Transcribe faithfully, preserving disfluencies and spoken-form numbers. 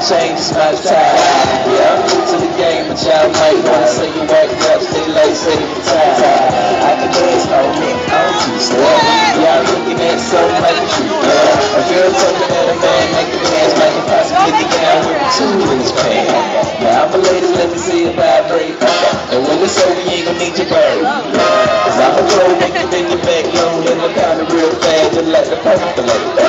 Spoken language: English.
change is my time. Yeah, I'm new to the game, but y'all might wanna say you work up, stay late, say you time. I can dance on me, I'm too slow. Y'all looking at something like a tree. Yeah, a girl talking at a man, make a dance like a possibly get down with a two in his pants. Yeah, I'm a lady, let me see it vibrate. And when it's over, you ain't gonna need your bird. Cause I'm a pro, make you bend your back low, and I'm kinda real fast, just like the percolate.